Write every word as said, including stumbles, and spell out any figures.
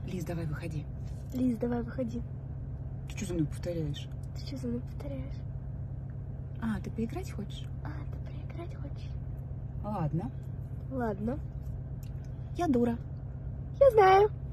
Лиз, давай выходи. Лиз, давай выходи. Ты что за мной повторяешь? Ты что за мной повторяешь? А, ты поиграть хочешь? А, ты поиграть хочешь? Ладно. Ладно. Я дура. Я знаю.